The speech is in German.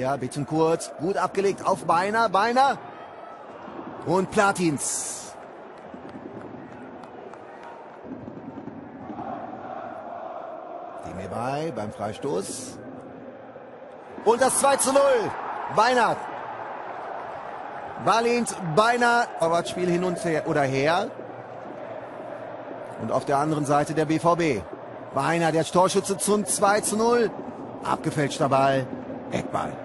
Hier Bittencourt, gut abgelegt auf Beiner, und Platins. Demirbay beim Freistoß. Und das 2:0. Beiner. Balint, Beiner. Spiel hin und her. Und auf der anderen Seite der BVB. Beiner, der Torschütze zum 2:0. Abgefälschter Ball. Eckball.